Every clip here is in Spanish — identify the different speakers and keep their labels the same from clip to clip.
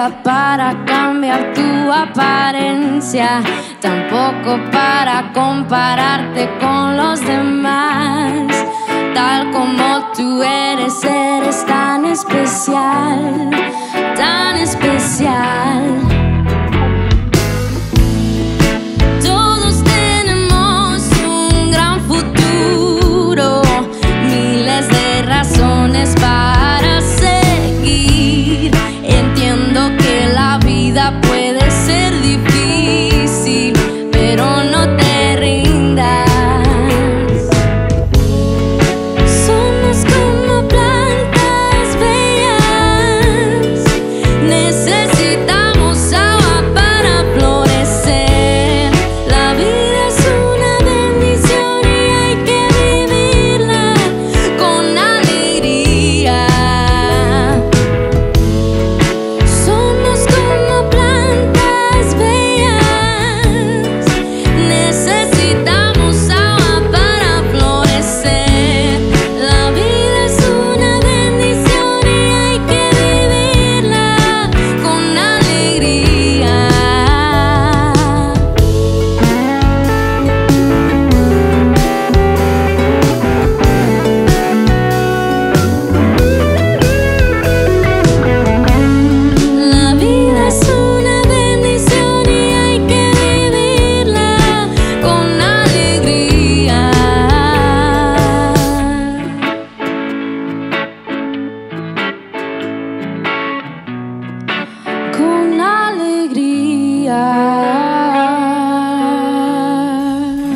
Speaker 1: vida para cambiar tu apariencia, tampoco para compararte con los demás. Tal como tú eres, eres tan especial, tan especial. Todos tenemos un gran futuro, miles de razones para seguir. Entiendo que la vida puede ser difícil, pero no te rindas. Somos como plantas bellas, necesitamos agua para florecer. La vida es una bendición y hay que vivirla con alegría. Somos como plantas bellas, necesitamos agua para florecer. La vida es una bendición y hay que vivirla con alegría. La vida es una bendición y hay que vivirla con alegría. Con alegría.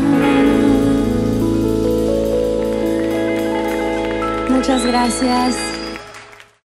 Speaker 1: Muchas gracias.